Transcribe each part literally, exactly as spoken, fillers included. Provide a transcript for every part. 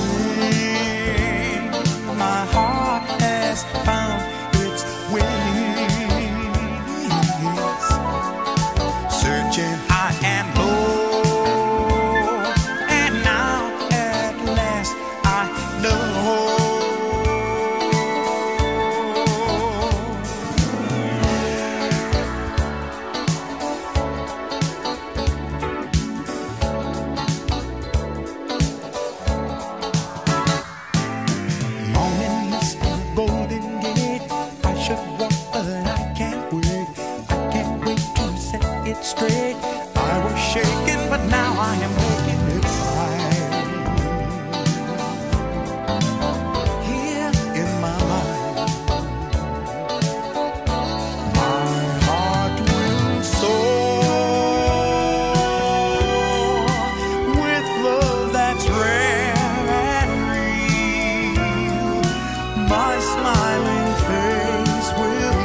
my heart has found its wings, searching high and low, and now at last I know. Straight, I was shaking, but now I am making it right. Here in my mind, my heart will soar with love that's rare and real. My smiling face will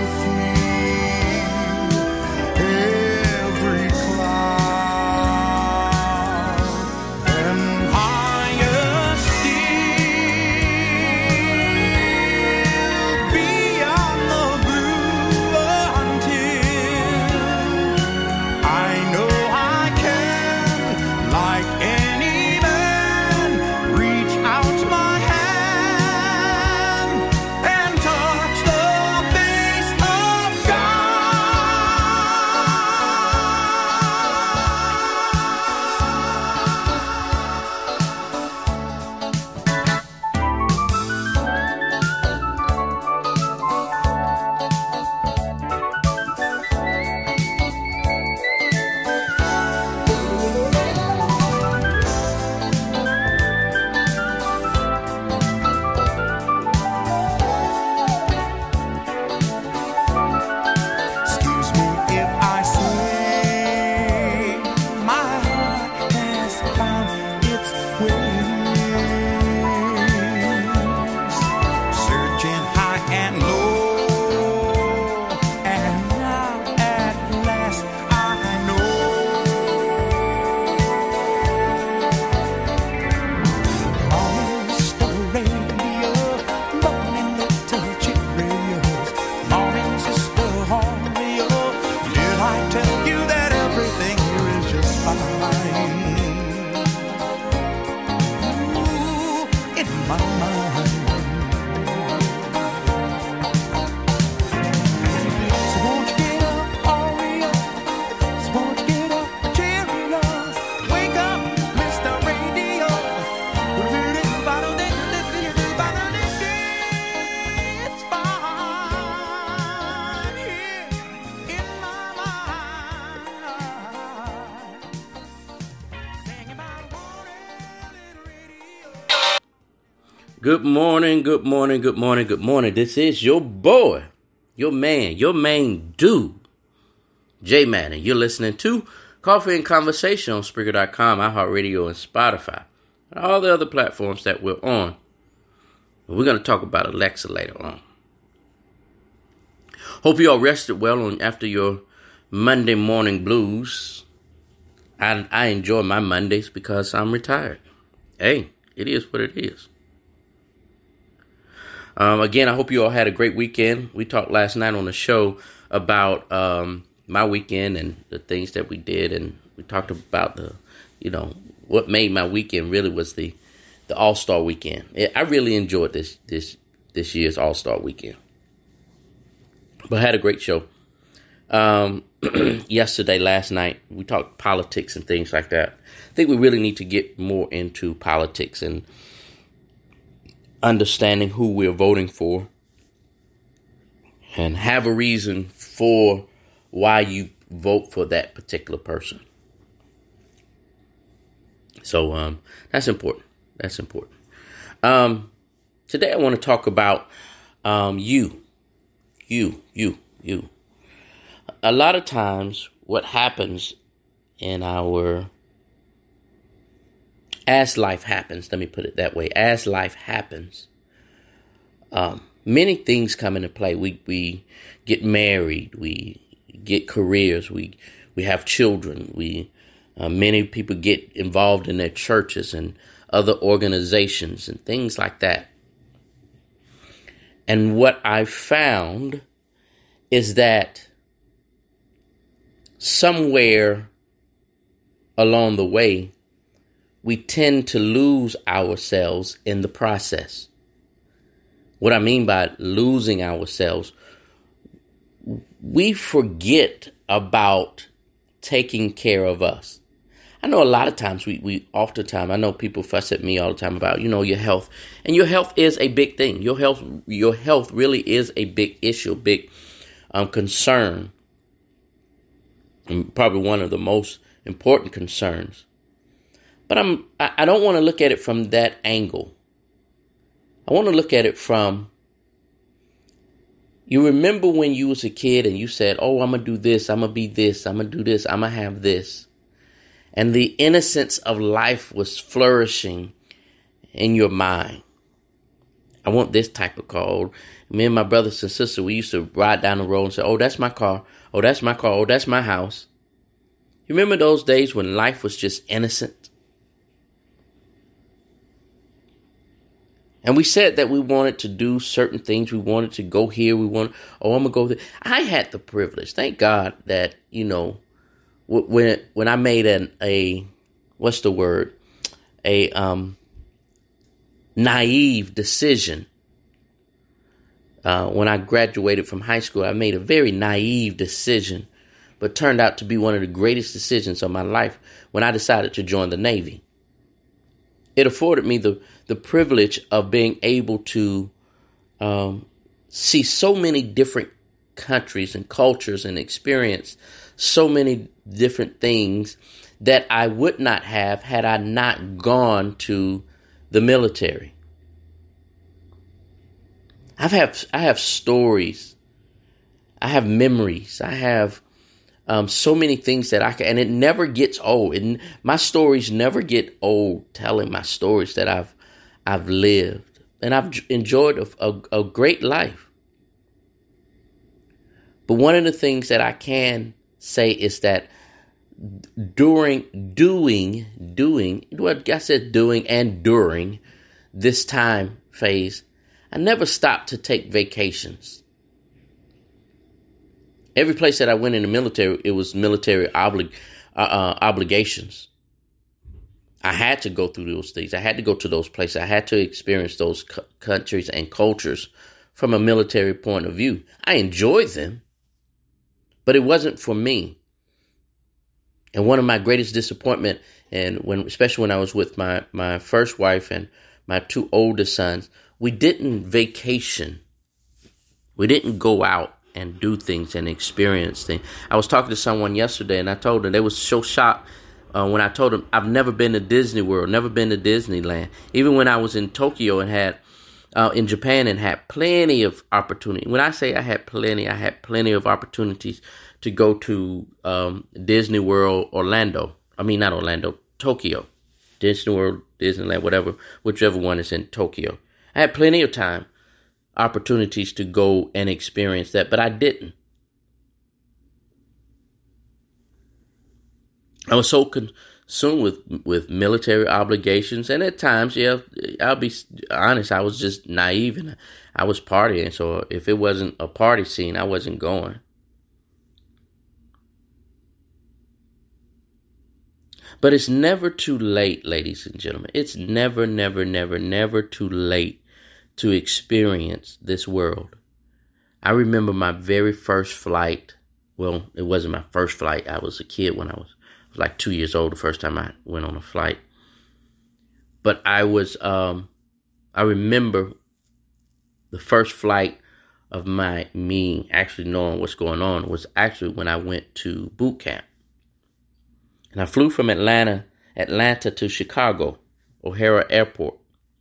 Good morning, good morning, good morning, good morning. This is your boy, your man, your main dude, J Man, and you're listening to Coffee and Conversation on Spreaker dot com, iHeartRadio, and Spotify, and all the other platforms that we're on. We're going to talk about Alexa later on. Hope you all rested well on after your Monday morning blues. I, I enjoy my Mondays because I'm retired. Hey, it is what it is. Um, again, I hope you all had a great weekend. We talked last night on the show about um, my weekend and the things that we did, and we talked about the, you know, what made my weekend really was the, the All-Star weekend. I really enjoyed this this this year's All-Star weekend, but I had a great show. Um, yesterday, last night, we talked politics and things like that. I think we really need to get more into politics and understanding who we're voting for and have a reason for why you vote for that particular person. So um, that's important. That's important. Um, today I want to talk about um, you, you, you, you. A lot of times what happens in our As life happens, let me put it that way. As life happens, um, many things come into play. We we get married, we get careers, we we have children. We uh, many people get involved in their churches and other organizations and things like that. And what I found is that somewhere along the way, we tend to lose ourselves in the process. What I mean by losing ourselves, we forget about taking care of us. I know a lot of times we, we oftentimes, I know people fuss at me all the time about, you know, your health. And your health is a big thing. Your health, your health really is a big issue, a big um, concern. And probably one of the most important concerns. But I'm, I, I don't want to look at it from that angle. I want to look at it from, you remember when you was a kid and you said, oh, I'm going to do this, I'm going to be this, I'm going to do this, I'm going to have this. And the innocence of life was flourishing in your mind. I want this type of car. Me and my brothers and sisters, we used to ride down the road and say, oh, that's my car. Oh, that's my car. Oh, that's my house. You remember those days when life was just innocent? And we said that we wanted to do certain things. We wanted to go here. We wanted, oh, I'm going to go there. I had the privilege. Thank God that, you know, when when I made an, a, what's the word? A um, naive decision. Uh, when I graduated from high school, I made a very naive decision, but turned out to be one of the greatest decisions of my life when I decided to join the Navy. It afforded me the, the privilege of being able to um, see so many different countries and cultures and experience so many different things that I would not have had I not gone to the military. I've have I have stories. I have memories. I have Um, so many things that I can, and it never gets old. And my stories never get old telling my stories that I've, I've lived, and I've enjoyed a, a, a great life. But one of the things that I can say is that during doing, doing, what I said doing and during this time phase, I never stopped to take vacations. Every place that I went in the military, it was military oblig- uh, uh, obligations. I had to go through those things. I had to go to those places. I had to experience those cu- countries and cultures from a military point of view. I enjoyed them, but it wasn't for me. And one of my greatest disappointment, and when, especially when I was with my, my first wife and my two oldest sons, we didn't vacation. We didn't go out and do things and experience things. I was talking to someone yesterday, and I told them, they was so shocked uh, when I told them I've never been to Disney World, never been to Disneyland. Even when I was in Tokyo and had, uh, in Japan and had plenty of opportunity. When I say I had plenty, I had plenty of opportunities to go to um, Disney World, Orlando. I mean, not Orlando, Tokyo. Disney World, Disneyland, whatever, whichever one is in Tokyo. I had plenty of time. Opportunities to go and experience that, but I didn't. I was so consumed with, with military obligations, and at times, yeah, I'll be honest, I was just naive, and I was partying, so if it wasn't a party scene, I wasn't going. But it's never too late, ladies and gentlemen. It's never, never, never, never too late to experience this world. I remember my very first flight. Well, it wasn't my first flight. I was a kid when I was, I was like two years old the first time I went on a flight. But I was, um, I remember the first flight of my me actually knowing what's going on was actually when I went to boot camp. And I flew from Atlanta, Atlanta to Chicago, O'Hare Airport.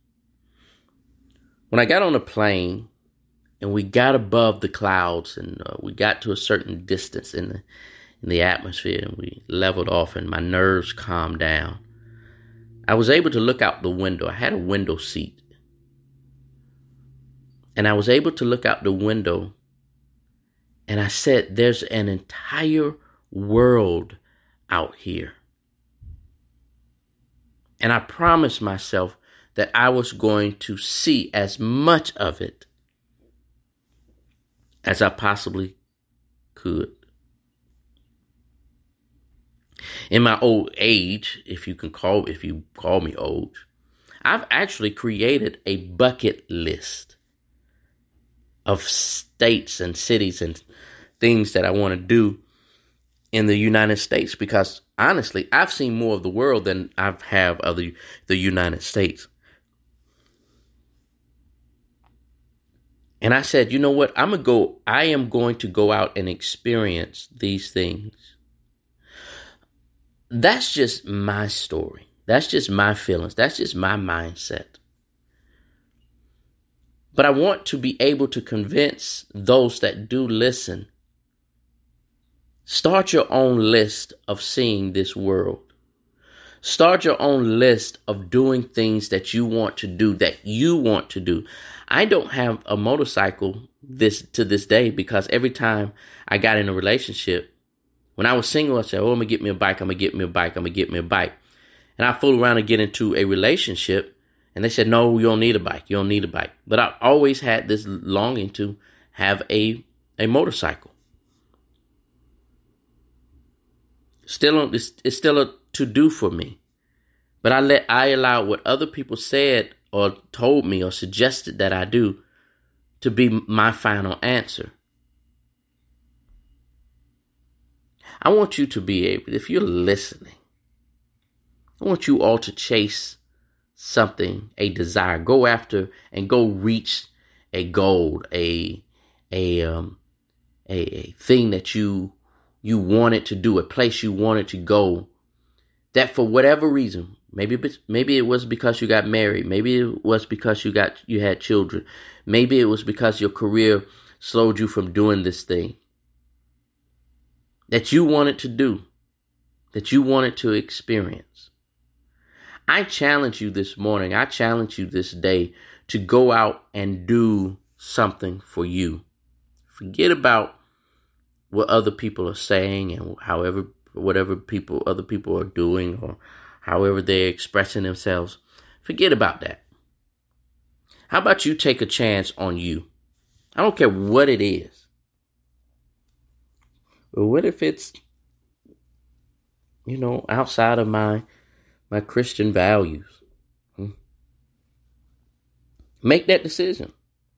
When I got on the plane and we got above the clouds and uh, we got to a certain distance in the in the atmosphere and we leveled off and my nerves calmed down, I was able to look out the window. I had a window seat. And I was able to look out the window and I said, there's an entire world out here. And I promised myself that I was going to see as much of it as I possibly could. In my old age, if you can call, if you call me old, I've actually created a bucket list of states and cities and things that I want to do in the United States, because honestly, I've seen more of the world than I have of the, the United States. And I said, you know what? I'm gonna go, I am going to go out and experience these things. That's just my story. That's just my feelings. That's just my mindset. But I want to be able to convince those that do listen. Start your own list of seeing this world. Start your own list of doing things that you want to do, that you want to do. I don't have a motorcycle this to this day because every time I got in a relationship, when I was single, I said, oh, I'm going to get me a bike. I'm going to get me a bike. I'm going to get me a bike. And I fool around and get into a relationship. And they said, no, you don't need a bike. You don't need a bike. But I always had this longing to have a, a motorcycle. Still, it's, it's still a to-do for me. But I let I allowed what other people said or told me or suggested that I do to be my final answer. I want you to be able, if you're listening, I want you all to chase something, a desire, go after and go reach a goal, a a um a, a thing that you you wanted to do, a place you wanted to go, that for whatever reason, maybe maybe it was because you got married, maybe it was because you got you had children, maybe it was because your career slowed you from doing this thing that you wanted to do, that you wanted to experience. I challenge you this morning, I challenge you this day to go out and do something for you. Forget about what other people are saying and however, whatever people, other people are doing or however they're expressing themselves. Forget about that. How about you take a chance on you? I don't care what it is. But what if it's, you know, outside of my my Christian values? Hmm? Make that decision.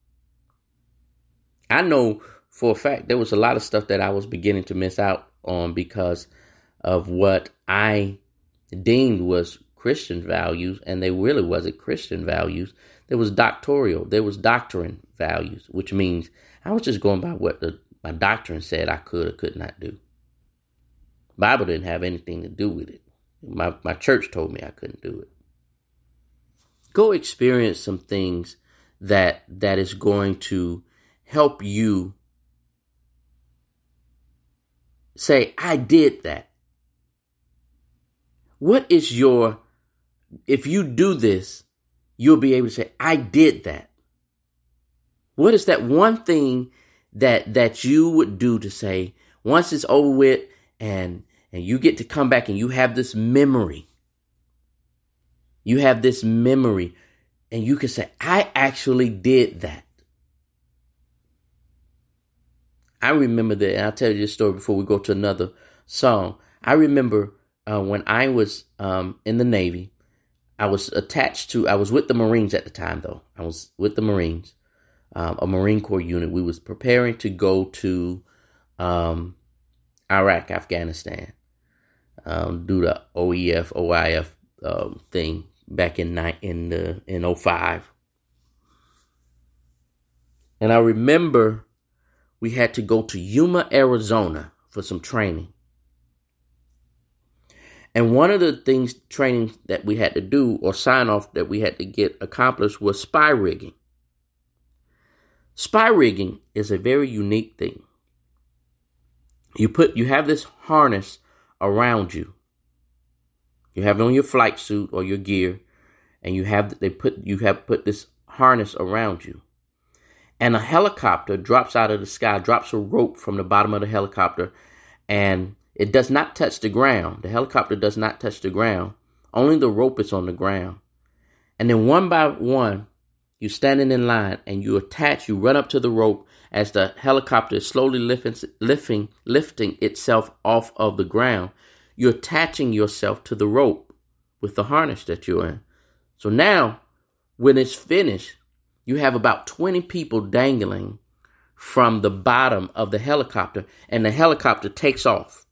I know for a fact there was a lot of stuff that I was beginning to miss out on because of what I deemed was Christian values, and they really wasn't Christian values. There was doctorial, there was doctrine values, which means I was just going by what the my doctrine said I could or could not do. Bible didn't have anything to do with it. My my church told me I couldn't do it. Go experience some things that that is going to help you say, I did that. What is your, if you do this, you'll be able to say, I did that. What is that one thing that that you would do to say, once it's over with and and you get to come back and you have this memory, you have this memory and you can say, I actually did that. I remember that, and I'll tell you this story before we go to another song. I remember uh, when I was um, in the Navy, I was attached to, I was with the Marines at the time, though. I was with the Marines, um, a Marine Corps unit. We was preparing to go to um, Iraq, Afghanistan, um, do the O E F, O I F um, thing back in ni- in the in oh five. And I remember we had to go to Yuma, Arizona for some training. And one of the things, training that we had to do or sign off that we had to get accomplished was spy rigging. Spy rigging is a very unique thing. You put, you have this harness around you. You have it on your flight suit or your gear, and you have, they put, you have put this harness around you. And a helicopter drops out of the sky, drops a rope from the bottom of the helicopter, and it does not touch the ground. The helicopter does not touch the ground Only the rope is on the ground. And then one by one, you're standing in line and you attach, you run up to the rope as the helicopter is slowly lifting, lifting, lifting itself off of the ground. You're attaching yourself to the rope with the harness that you're in. So now, when it's finished, you have about twenty people dangling from the bottom of the helicopter, and the helicopter takes off.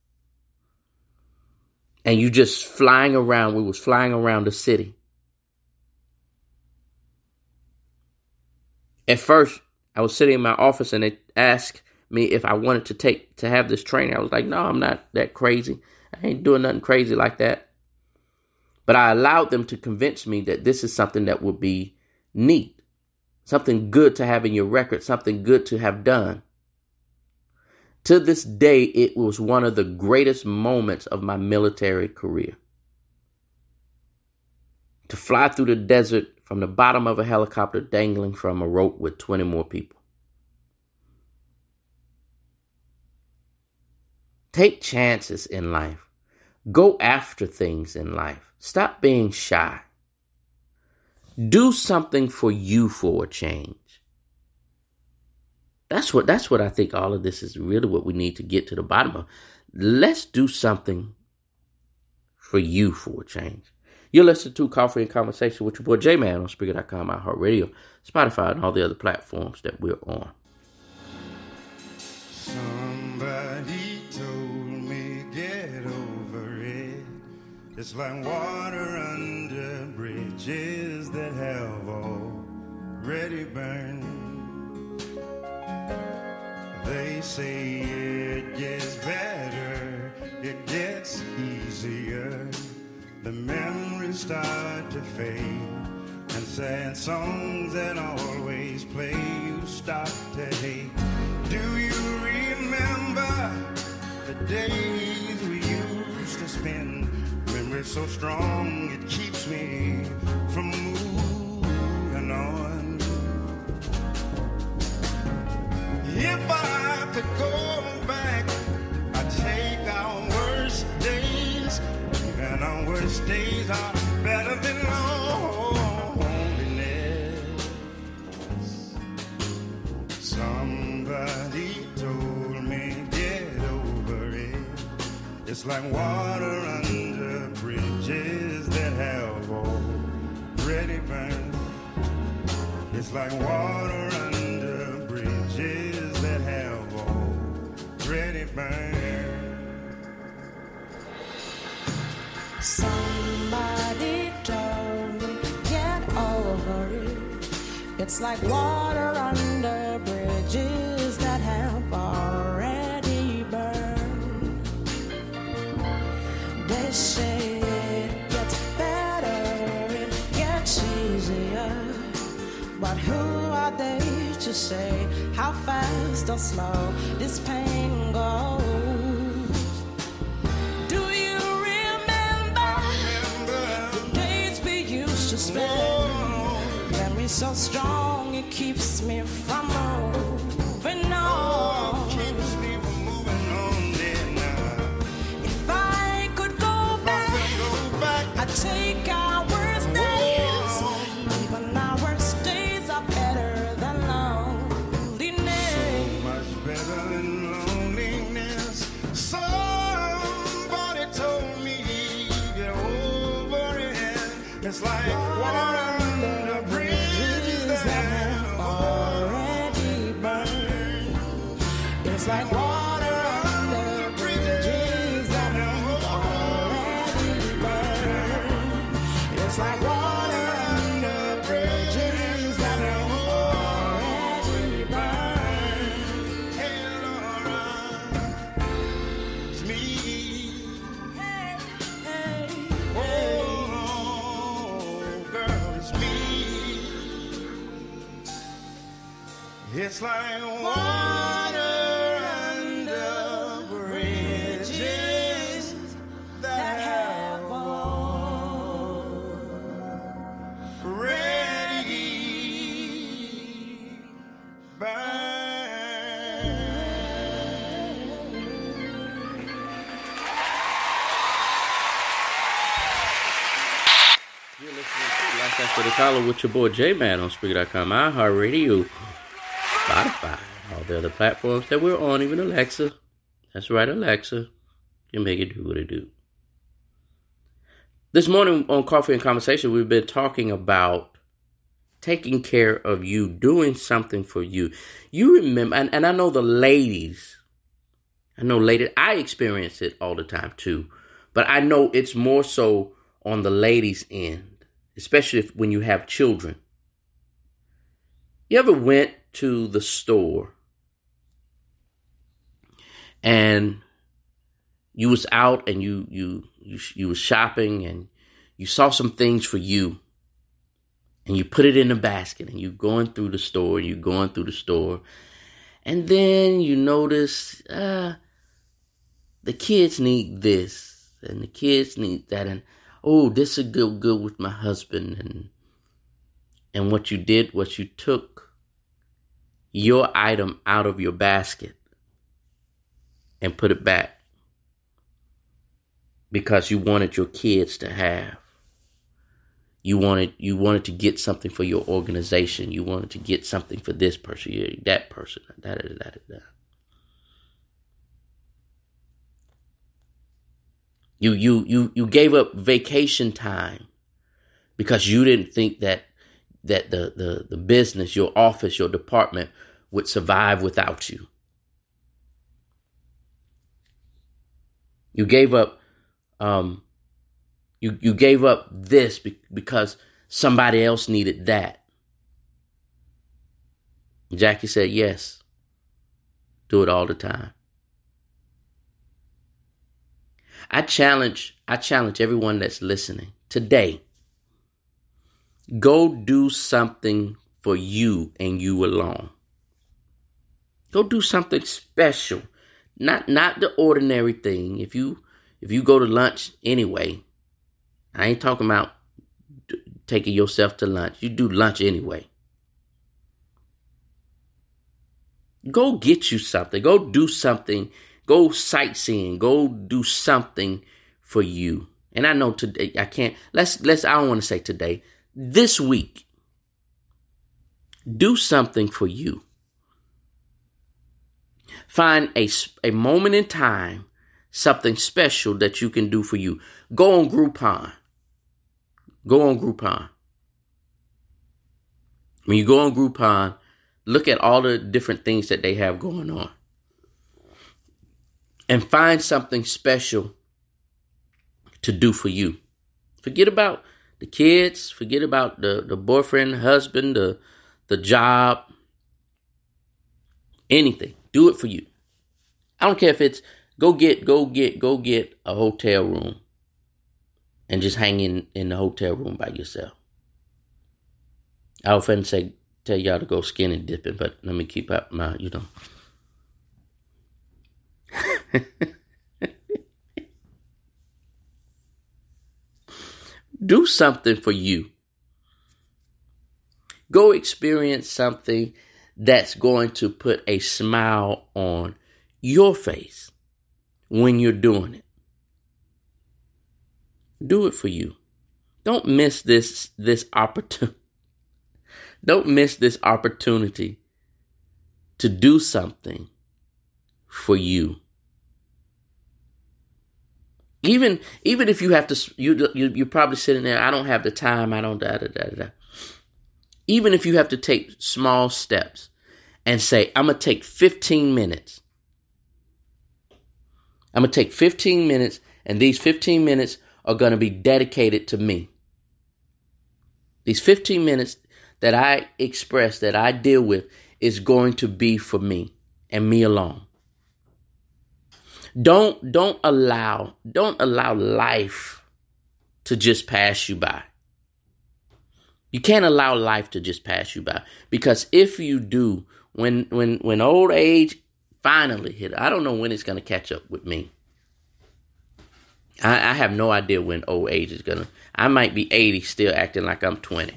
And you just flying around. We was flying around the city. At first, I was sitting in my office and they asked me if I wanted to take to have this training. I was like, no, I'm not that crazy. I ain't doing nothing crazy like that. But I allowed them to convince me that this is something that would be neat, something good to have in your record, something good to have done. To this day, it was one of the greatest moments of my military career. To fly through the desert from the bottom of a helicopter dangling from a rope with twenty more people. Take chances in life. Go after things in life. Stop being shy. Do something for you for a change. That's what that's what I think all of this is really what we need to get to the bottom of. Let's do something for you for a change. You're listening to Coffee and Conversation with your boy J-Man on Spreaker dot com, iHeartRadio, Spotify, and all the other platforms that we're on. Somebody told me get over it. It's like water under bridges that have already burned. They say it gets better, it gets easier. The memories start to fade, and sad songs that always play you start to hate. Do you remember the days we used to spend? Memories so strong it keeps me from moving on. If I could go back, I'd take our worst days. And our worst days are better than loneliness. Somebody told me get over it. It's like water under bridges that have already burned. It's like water under bridges that have already burned. Somebody told me get over it. It's like water under bridges that have already burned. They say it gets better, it gets easier. But who are they to say how fast or slow this pain goes? Memory so strong it keeps me from moving on. Keeps me from moving on there now. If I could go back, I'd take our worst days. Even our worst days are better than loneliness. So much better than loneliness. Somebody told me get over it. It's like water under bridges that have already burned. It's like water under bridges that have already burned. It's like water under bridges that have already burned. Hey, Laura, it's me. Hey, hey, Oh, hey. girl, it's me. It's like water under bridges that have already burned. For the Collar with your boy J-Man on Spreaker dot com, iHeartRadio, Spotify, all the other platforms that we're on, even Alexa. That's right, Alexa. You make it do what it do. This morning on Coffee and Conversation, we've been talking about taking care of you, doing something for you. You remember, and, and I know the ladies, I know ladies, I experience it all the time too, but I know it's more so on the ladies' end, especially if, when you have children. You ever went to the store and you was out and you you you you was shopping and you saw some things for you and you put it in a basket and you going through the store, you going through the store, and then you notice uh, the kids need this and the kids need that, and oh, this would go good with my husband, and and what you did was you took your item out of your basket and put it back because you wanted your kids to have. You wanted you wanted to get something for your organization. You wanted to get something for this person, that person, da da da da da. You you you you gave up vacation time because you didn't think that that the the the business, your office, your department would survive without you. You gave up um you you gave up this be- because somebody else needed that. Jackie said, "Yes. Do it all the time." I challenge, I challenge everyone that's listening today. Go do something for you and you alone. Go do something special. Not not the ordinary thing. If you if you go to lunch anyway, I ain't talking about taking yourself to lunch. You do lunch anyway. Go get you something. Go do something. Go sightseeing. Go do something for you. And I know today I can't. Let's let's. I don't want to say today. This week, do something for you. Find a a moment in time, something special that you can do for you. Go on Groupon. Go on Groupon. When you go on Groupon, look at all the different things that they have going on. And find something special to do for you. Forget about the kids. Forget about the, the boyfriend, husband, the, the job. Anything. Do it for you. I don't care if it's go get, go get, go get a hotel room and just hang in, in the hotel room by yourself. I was finna say, tell y'all to go skinny dipping, but let me keep up my, you know. Do something for you. Go experience something that's going to put a smile on your face when you're doing it. Do it for you. Don't miss this this opportunity. Don't miss this opportunity to do something for you. Even even if you have to, you, you, you're probably sitting there, I don't have the time, I don't, da, da, da, da. Even if you have to take small steps and say, I'm going to take fifteen minutes. I'm going to take fifteen minutes, and these fifteen minutes are going to be dedicated to me. These fifteen minutes that I express, that I deal with, is going to be for me and me alone. Don't don't allow don't allow life to just pass you by. You can't allow life to just pass you by, because if you do, when when when old age finally hit, I don't know when it's going to catch up with me. I, I have no idea when old age is gonna. I might be eighty still acting like I'm twenty.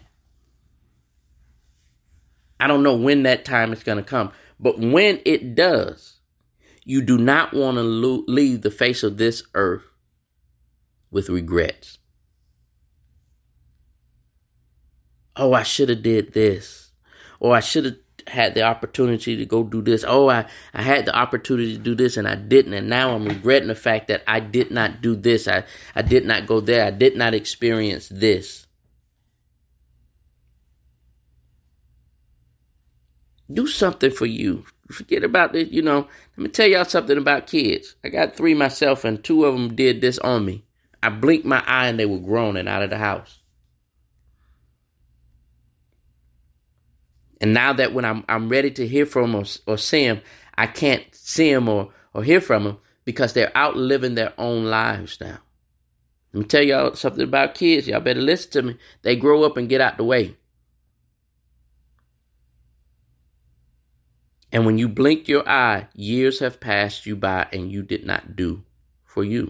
I don't know when that time is going to come, but when it does, you do not want to lo- leave the face of this earth with regrets. Oh, I should have did this. Or I should have had the opportunity to go do this. Oh, I, I had the opportunity to do this and I didn't. And now I'm regretting the fact that I did not do this. I, I did not go there. I did not experience this. Do something for you. Forget about it. You know, let me tell y'all something about kids. I got three myself and two of them did this on me. I blinked my eye and they were groaning out of the house. And now that when I'm I'm ready to hear from them or, or see them, I can't see them or, or hear from them because they're out living their own lives now. Let me tell y'all something about kids. Y'all better listen to me. They grow up and get out the way. And when you blink your eye, years have passed you by and you did not do for you.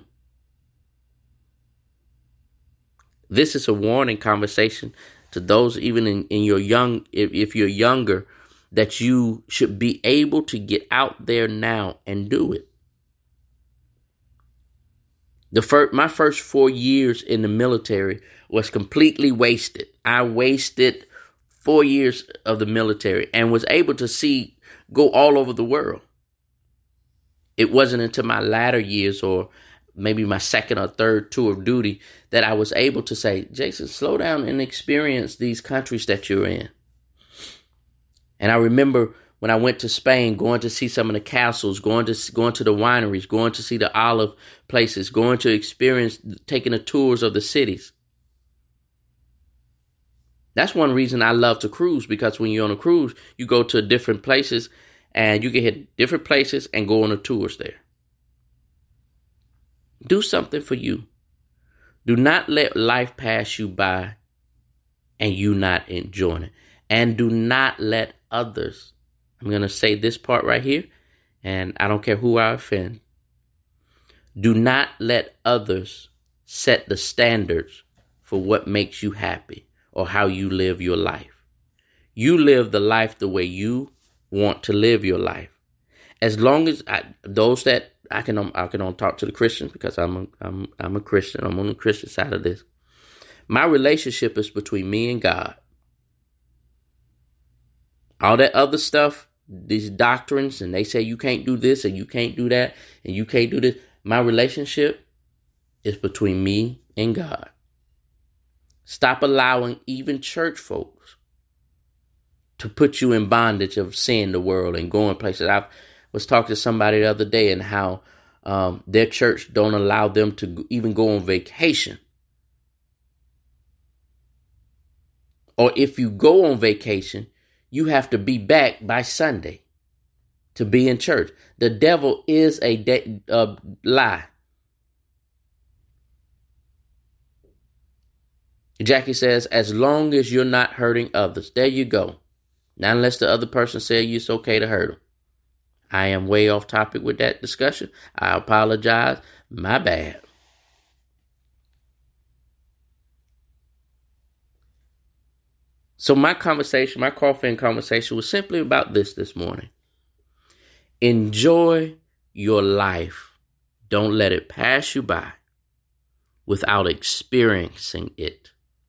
This is a warning conversation to those even in, in your young, if, if you're younger, that you should be able to get out there now and do it. The first, my first four years in the military was completely wasted. I wasted four years of the military and was able to see, go all over the world. It wasn't until my latter years or maybe my second or third tour of duty that I was able to say, Jason, slow down and experience these countries that you're in. And I remember when I went to Spain, going to see some of the castles, going to going to the wineries, going to see the olive places, going to experience, taking the tours of the cities. That's one reason I love to cruise, because when you're on a cruise, you go to different places and you can hit different places and go on the tours there. Do something for you. Do not let life pass you by and you not enjoying it. And do not let others, I'm going to say this part right here, and I don't care who I offend. Do not let others set the standards for what makes you happy or how you live your life. You live the life the way you want to live your life. As long as I, those that I can I can only talk to the Christians because I'm a, I'm I'm a Christian. I'm on the Christian side of this. My relationship is between me and God. All that other stuff, these doctrines, and they say you can't do this and you can't do that and you can't do this. My relationship is between me and God. Stop allowing even church folks to put you in bondage of seeing the world and going places. I was talking to somebody the other day and how um, their church don't allow them to even go on vacation. Or if you go on vacation, you have to be back by Sunday to be in church. The devil is a de- uh, lie. Jackie says, as long as you're not hurting others. There you go. Not unless the other person says it's okay to hurt them. I am way off topic with that discussion. I apologize. My bad. So my conversation, my coffee and conversation was simply about this this morning. Enjoy your life. Don't let it pass you by without experiencing it.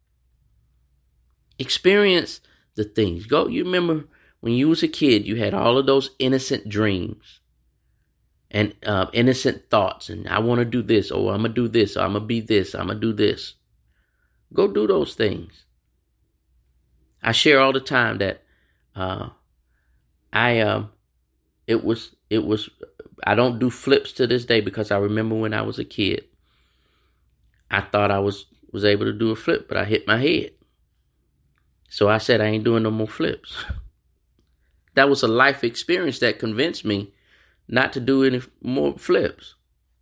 Experience the things. Go. You remember when you was a kid, you had all of those innocent dreams and uh, innocent thoughts. And I want to do this. Or I'm going to do this. Or I'm going to be this. I'm going to do this. Go do those things. I share all the time that uh, I um it was it was I don't do flips to this day because I remember when I was a kid, I thought I was was able to do a flip, but I hit my head. So I said I ain't doing no more flips. That was a life experience that convinced me not to do any more flips.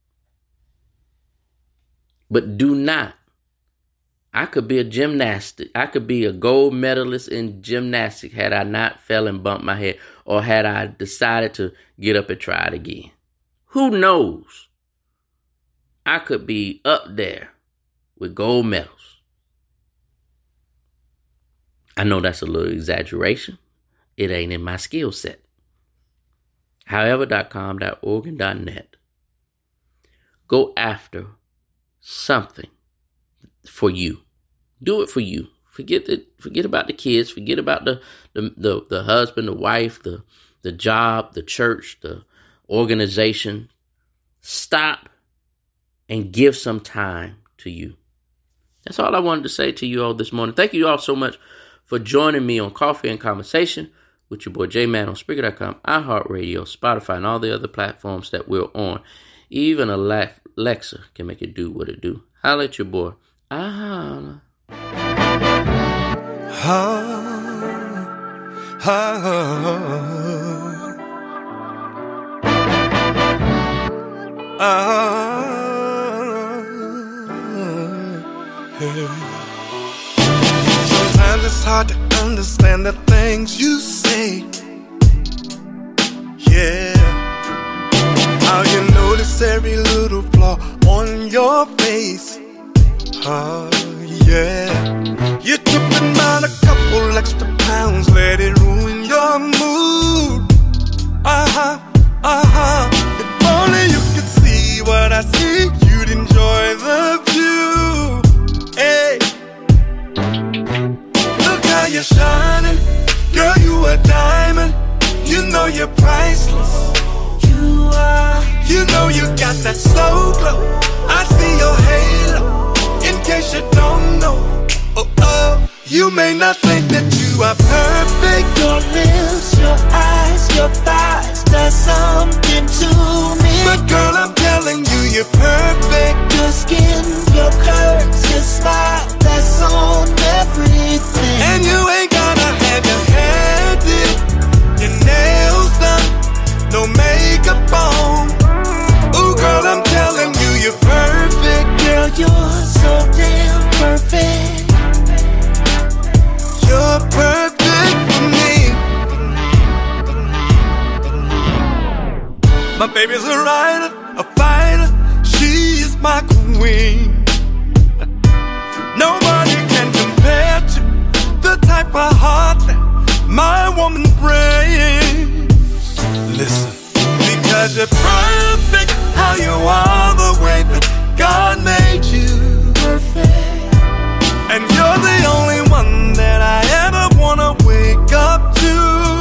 But do not. I could be a gymnastic. I could be a gold medalist in gymnastics had I not fell and bumped my head or had I decided to get up and try it again. Who knows? I could be up there with gold medals. I know that's a little exaggeration. It ain't in my skill set. However dot com dot org and .net. Go after something for you. Do it for you. Forget the, forget about the kids. Forget about the, the, the, the husband, the wife, the, the job, the church, the organization. Stop and give some time to you. That's all I wanted to say to you all this morning. Thank you all so much for joining me on Coffee and Conversation with your boy J-Man on Spreaker dot com, iHeartRadio, Spotify, and all the other platforms that we're on. Even Alexa can make it do what it do. Holla at your boy. I holla. Ha, ha, ah, hey. Sometimes it's hard to understand the things you say. Yeah. How you notice every little flaw on your face. Oh, yeah. You tripping about a couple extra pounds, let it ruin your mood. Uh-huh, uh-huh. If only you could see what I see, you'd enjoy the view. Hey, look how you're shining. Girl, you a diamond. You know you're priceless. You are. You know you got that slow glow. I see your halo. In case you don't know, oh oh, you may not think that you are perfect. Your lips, your eyes, your thighs, there's something to me. But girl, I'm telling you, you're perfect. Your skin, your curves, your smile, that's on everything. And you ain't gotta have your hair did, your nails done, no makeup on. Ooh girl, I'm telling you, you're perfect. Girl, you're so damn perfect. You're perfect for me. My baby's a rider, a fighter. She is my queen. Nobody can compare to the type of heart that my woman brings. Listen, because you're perfect, how you are, the way that God made you. Perfect. And you're the only one that I ever wanna wake up to.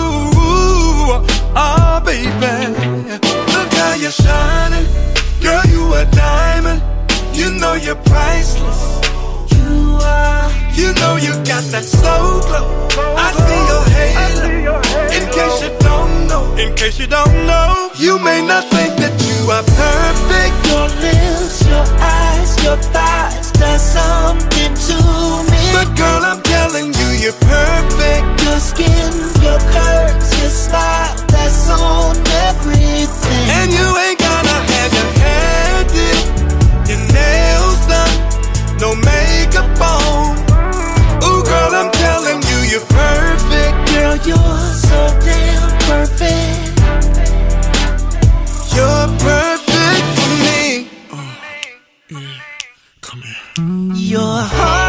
Oh, baby, look how you're shining. Girl, you a diamond. You know you're priceless. You are. You know you got that slow glow. I see your halo. In case you don't know, in case you don't know, you may not think that you are perfect. Your lips, your eyes, your thighs, there's something to me. But girl, I'm telling you, you're perfect. Your skin, your curves, your smile, that's on everything. And you ain't gotta have your hair did, your nails done, no makeup on. Ooh girl, I'm telling you, you're perfect. Girl, you're so damn perfect. You're perfect for me. Oh, yeah. Come here. Your heart